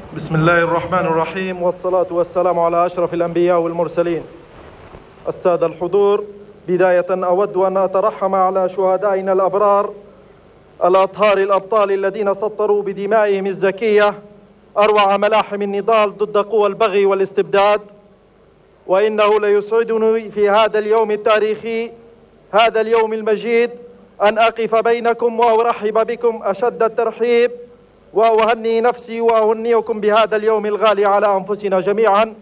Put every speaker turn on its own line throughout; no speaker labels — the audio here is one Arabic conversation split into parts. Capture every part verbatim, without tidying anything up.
بسم الله الرحمن الرحيم، والصلاة والسلام على أشرف الأنبياء والمرسلين. السادة الحضور، بداية أود أن أترحم على شهدائنا الأبرار الأطهار الأبطال الذين سطروا بدمائهم الزكية أروع ملاحم النضال ضد قوى البغي والاستبداد. وإنه ليسعدني في هذا اليوم التاريخي، هذا اليوم المجيد، أن أقف بينكم وأرحب بكم أشد الترحيب، وأهني نفسي وأهنيكم بهذا اليوم الغالي على أنفسنا جميعا.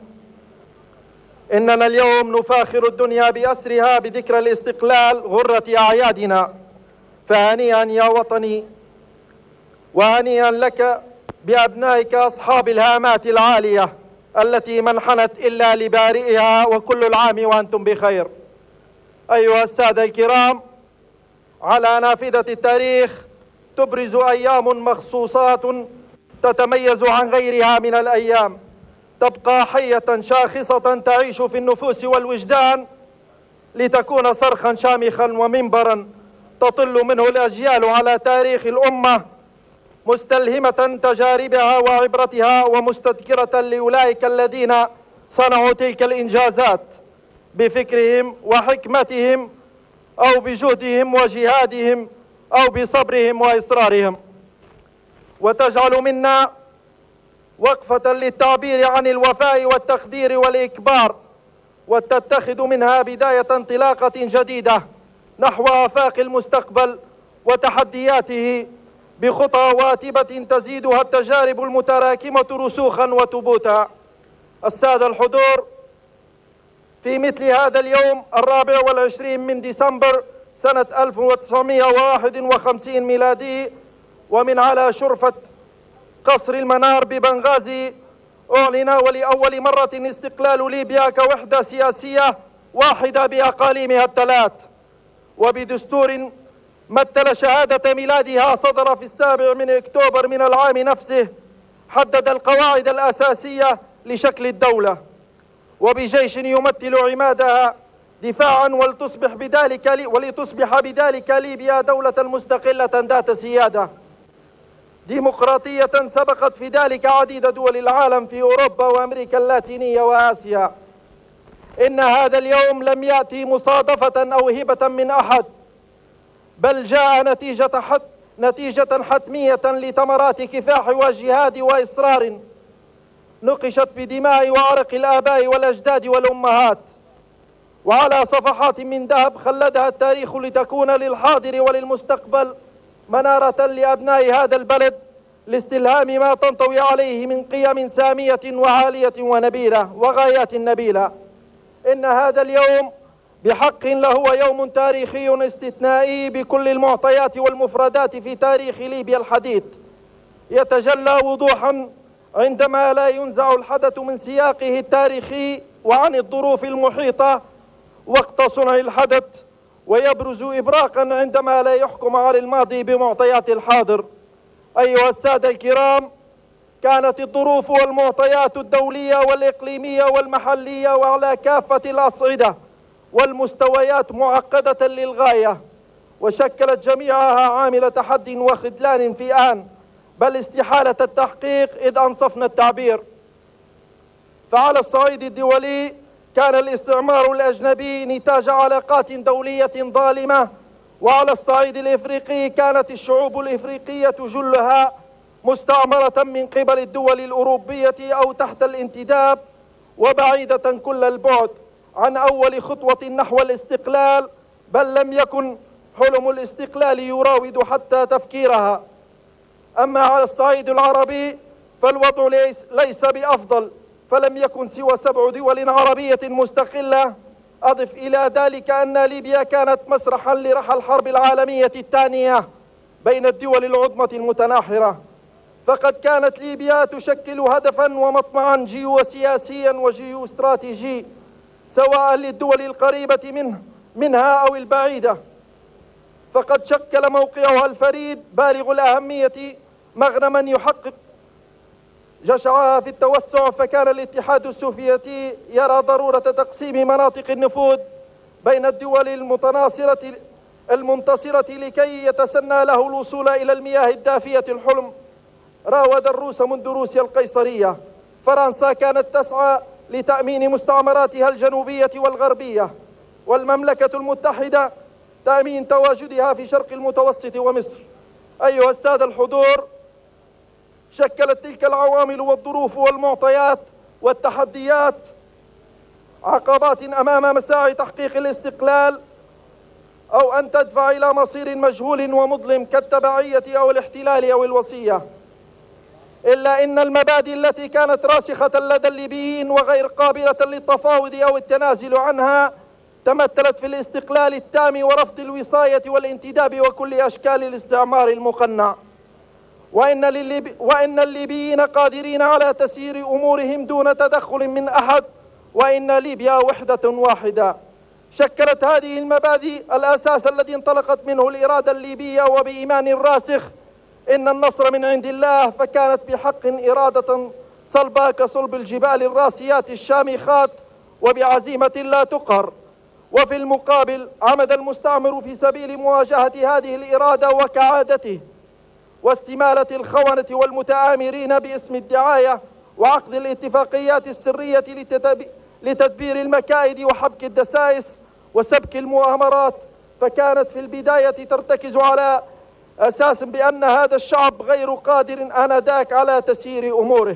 إننا اليوم نفاخر الدنيا بأسرها بذكرى الاستقلال غرة أعيادنا، فهنيئا يا وطني، وهنيئا لك بأبنائك أصحاب الهامات العالية التي ما انحنت إلا لبارئها، وكل العام وأنتم بخير. أيها السادة الكرام، على نافذة التاريخ تبرز أيام مخصوصات تتميز عن غيرها من الأيام، تبقى حية شاخصة تعيش في النفوس والوجدان، لتكون صرخا شامخا ومنبرا تطل منه الأجيال على تاريخ الأمة، مستلهمة تجاربها وعبرتها، ومستذكرة لأولئك الذين صنعوا تلك الإنجازات بفكرهم وحكمتهم، أو بجهدهم وجهادهم، أو بصبرهم وإصرارهم، وتجعل منا وقفة للتعبير عن الوفاء والتقدير والإكبار، وتتخذ منها بداية انطلاقة جديدة نحو آفاق المستقبل وتحدياته بخطى واتبة تزيدها التجارب المتراكمة رسوخا وثبوتا. السادة الحضور، في مثل هذا اليوم الرابع والعشرين من ديسمبر سنة ألف وتسعمائة وواحد وخمسين ميلادي، ومن على شرفة قصر المنار ببنغازي، أعلن ولأول مرة استقلال ليبيا كوحدة سياسية واحدة بأقاليمها الثلاث، وبدستور مثل شهادة ميلادها صدر في السابع من أكتوبر من العام نفسه، حدد القواعد الأساسية لشكل الدولة، وبجيش يمثل عمادها دفاعا ولتصبح بذلك ولتصبح بذلك ليبيا دولة مستقلة ذات سيادة ديمقراطية سبقت في ذلك عديد دول العالم في أوروبا وأمريكا اللاتينية وآسيا. إن هذا اليوم لم يأتي مصادفة أو هبة من أحد، بل جاء نتيجة حت نتيجة حتمية لثمرات كفاح وجهاد وإصرار نقشت بدماء وعرق الآباء والأجداد والأمهات، وعلى صفحات من ذهب خلدها التاريخ لتكون للحاضر وللمستقبل منارة لأبناء هذا البلد لاستلهام ما تنطوي عليه من قيم سامية وعالية ونبيلة وغايات نبيلة. إن هذا اليوم بحق لهو يوم تاريخي استثنائي بكل المعطيات والمفردات في تاريخ ليبيا الحديث، يتجلى وضوحا عندما لا ينزع الحدث من سياقه التاريخي وعن الظروف المحيطة وقت صنع الحدث، ويبرز إبراقا عندما لا يحكم على الماضي بمعطيات الحاضر. أيها السادة الكرام، كانت الظروف والمعطيات الدولية والإقليمية والمحلية وعلى كافة الأصعدة والمستويات معقدة للغاية، وشكلت جميعها عامل تحدي وخذلان في آن، بل استحالة التحقيق إذ أنصفنا التعبير. فعلى الصعيد الدولي كان الاستعمار الأجنبي نتاج علاقات دولية ظالمة، وعلى الصعيد الإفريقي كانت الشعوب الإفريقية جلها مستعمرة من قبل الدول الأوروبية أو تحت الانتداب، وبعيدة كل البعد عن أول خطوة نحو الاستقلال، بل لم يكن حلم الاستقلال يراود حتى تفكيرها. أما على الصعيد العربي فالوضع ليس, ليس بأفضل، فلم يكن سوى سبع دول عربية مستقلة. أضف إلى ذلك أن ليبيا كانت مسرحا لرحى الحرب العالمية الثانية بين الدول العظمى المتناحرة، فقد كانت ليبيا تشكل هدفا ومطمعا جيوسياسيا وجيوستراتيجي سواء للدول القريبة منه منها أو البعيدة، فقد شكل موقعها الفريد بالغ الأهمية مغنما يحقق جشعها في التوسع. فكان الاتحاد السوفيتي يرى ضرورة تقسيم مناطق النفوذ بين الدول المتناصرة المنتصرة لكي يتسنى له الوصول إلى المياه الدافية الحلم راود الروس منذ روسيا القيصرية. فرنسا كانت تسعى لتأمين مستعمراتها الجنوبية والغربية، والمملكة المتحدة تأمين تواجدها في شرق المتوسط ومصر. أيها السادة الحضور، شكلت تلك العوامل والظروف والمعطيات والتحديات عقبات أمام مساعي تحقيق الاستقلال، أو أن تدفع إلى مصير مجهول ومظلم كالتبعية أو الاحتلال أو الوصية. إلا إن المبادئ التي كانت راسخة لدى الليبيين وغير قابلة للتفاوض أو التنازل عنها تمثلت في الاستقلال التام ورفض الوصاية والانتداب وكل أشكال الاستعمار المقنع. وإن, للليبي وإن الليبيين قادرين على تسيير أمورهم دون تدخل من أحد، وإن ليبيا وحدة واحدة. شكلت هذه المبادئ الأساس الذي انطلقت منه الإرادة الليبية، وبإيمان راسخ إن النصر من عند الله، فكانت بحق إرادة صلبة كصلب الجبال الراسيات الشامخات وبعزيمة لا تقهر. وفي المقابل عمد المستعمر في سبيل مواجهة هذه الإرادة وكعادته واستمالة الخونة والمتآمرين باسم الدعاية وعقد الاتفاقيات السرية لتدبير المكائد وحبك الدسائس وسبك المؤامرات. فكانت في البداية ترتكز على أساس بأن هذا الشعب غير قادر آنذاك على تسيير أموره،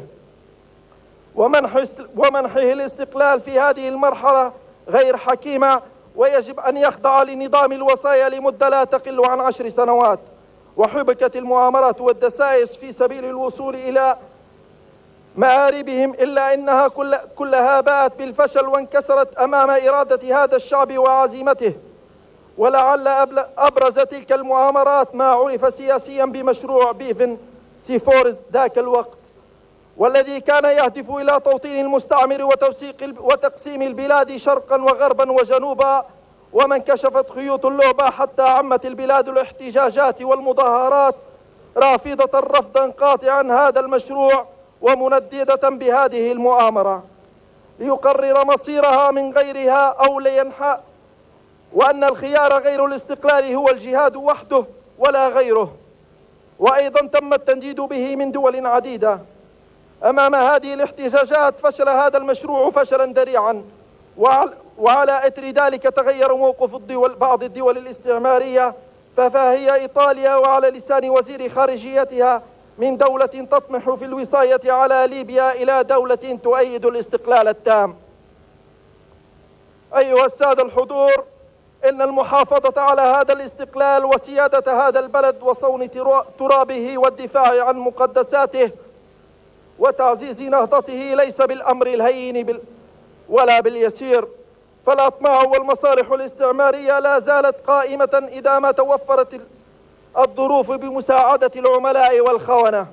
ومنحه الاستقلال في هذه المرحلة غير حكيمة، ويجب أن يخضع لنظام الوصايا لمدة لا تقل عن عشر سنوات. وحبكت المؤامرات والدسائس في سبيل الوصول إلى مآربهم، إلا أنها كل كلها باءت بالفشل وانكسرت أمام إرادة هذا الشعب وعزيمته. ولعل أبرز تلك المؤامرات ما عرف سياسيا بمشروع بيفن سيفورز ذاك الوقت، والذي كان يهدف إلى توطين المستعمر وتوسيق وتقسيم البلاد شرقا وغربا وجنوبا. ومن كشفت خيوط اللعبة حتى عمت البلاد الاحتجاجات والمظاهرات، رافضة رفضا قاطعا هذا المشروع ومنددة بهذه المؤامرة ليقرر مصيرها من غيرها أو لينحى، وأن الخيار غير الاستقلال هو الجهاد وحده ولا غيره. وأيضا تم التنديد به من دول عديدة. أمام هذه الاحتجاجات فشل هذا المشروع فشلا ذريعا، وعلى إثر ذلك تغير موقف الدول بعض الدول الاستعمارية، فهي إيطاليا وعلى لسان وزير خارجيتها من دولة تطمح في الوصاية على ليبيا إلى دولة تؤيد الاستقلال التام. أيها السادة الحضور، إن المحافظة على هذا الاستقلال وسيادة هذا البلد وصون ترابه والدفاع عن مقدساته وتعزيز نهضته ليس بالأمر الهين بال ولا باليسير. فالأطماع والمصالح الاستعمارية لا زالت قائمة إذا ما توفرت الظروف بمساعدة العملاء والخونة.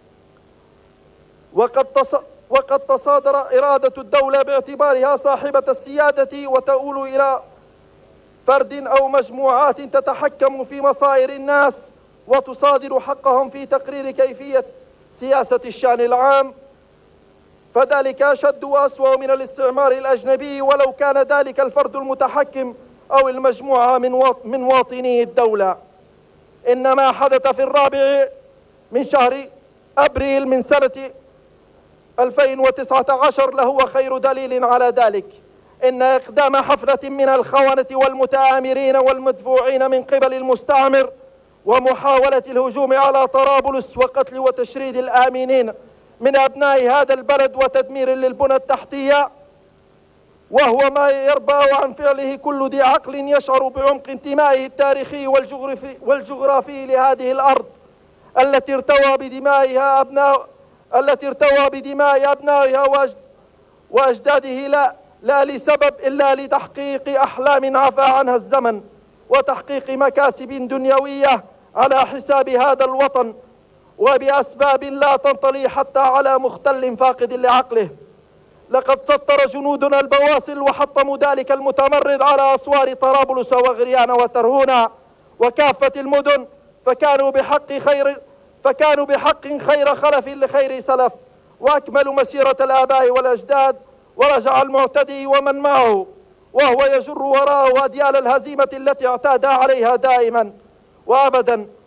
وقد تص... وقد تصادر إرادة الدولة باعتبارها صاحبة السيادة وتؤول إلى فرد أو مجموعات تتحكم في مصائر الناس وتصادر حقهم في تقرير كيفية سياسة الشأن العام، فذلك أشد وأسوأ من الاستعمار الأجنبي، ولو كان ذلك الفرد المتحكم أو المجموعة من من مواطني الدولة. إن ما حدث في الرابع من شهر أبريل من سنة ألفين وتسعة عشر لهو خير دليل على ذلك. إن إقدام حفلة من الخونة والمتآمرين والمدفوعين من قبل المستعمر ومحاولة الهجوم على طرابلس وقتل وتشريد الآمنين من أبناء هذا البلد وتدمير للبنى التحتية، وهو ما يربى عن فعله كل ذي عقل يشعر بعمق انتمائه التاريخي والجغرافي, والجغرافي لهذه الأرض التي ارتوى بدمائها أبناء التي ارتوى بدماء أبنائها وأجداده لا لا لسبب إلا لتحقيق أحلام عفى عنها الزمن وتحقيق مكاسب دنيوية على حساب هذا الوطن وبأسباب لا تنطلي حتى على مختل فاقد لعقله. لقد سطر جنودنا البواسل وحطموا ذلك المتمرد على أسوار طرابلس وغريان وترهونا وكافة المدن، فكانوا بحق خير فكانوا بحق خير خلف لخير سلف، وأكملوا مسيرة الآباء والأجداد، ورجع المعتدي ومن معه وهو يجر وراءه أديال الهزيمة التي اعتاد عليها دائما وأبدا،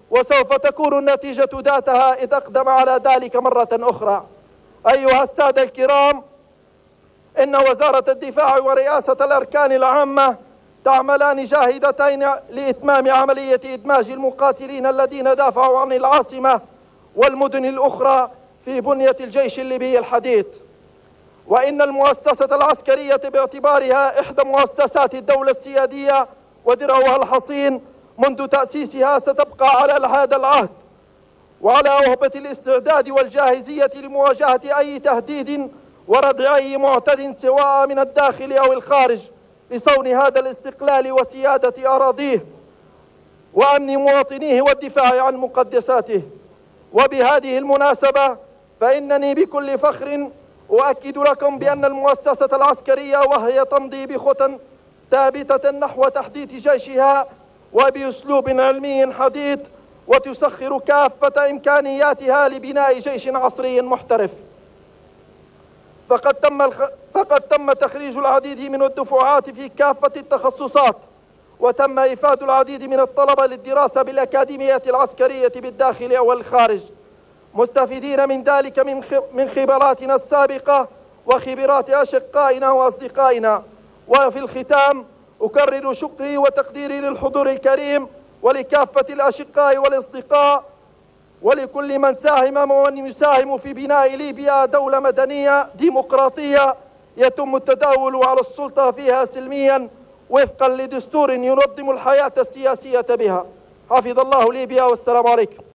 وسوف تكون النتيجة ذاتها إذا أقدم على ذلك مرة أخرى. أيها السادة الكرام، إن وزارة الدفاع ورئاسة الأركان العامة تعملان جاهدتين لإتمام عملية إدماج المقاتلين الذين دافعوا عن العاصمة والمدن الأخرى في بنية الجيش الليبي الحديث. وإن المؤسسة العسكرية باعتبارها إحدى مؤسسات الدولة السيادية ودرعها الحصين منذ تأسيسها ستبقى على هذا العهد وعلى أهبة الاستعداد والجاهزية لمواجهة أي تهديد وردع أي معتد سواء من الداخل أو الخارج لصون هذا الاستقلال وسيادة أراضيه وأمن مواطنيه والدفاع عن مقدساته. وبهذه المناسبة فإنني بكل فخر أؤكد لكم بأن المؤسسة العسكرية وهي تمضي بخطى ثابتة نحو تحديث جيشها وبأسلوب علمي حديث وتسخر كافة إمكانياتها لبناء جيش عصري محترف. فقد تم الخ... فقد تم تخريج العديد من الدفعات في كافة التخصصات، وتم إفاد العديد من الطلبة للدراسة بالأكاديمية العسكرية بالداخل أو الخارج، مستفيدين من ذلك من خ... من خبراتنا السابقة وخبرات أشقائنا وأصدقائنا. وفي الختام أكرر شكري وتقديري للحضور الكريم ولكافة الأشقاء والأصدقاء ولكل من ساهم ومن يساهم في بناء ليبيا دولة مدنية ديمقراطية يتم التداول على السلطة فيها سلميا وفقا لدستور ينظم الحياة السياسية بها. حفظ الله ليبيا والسلام عليكم.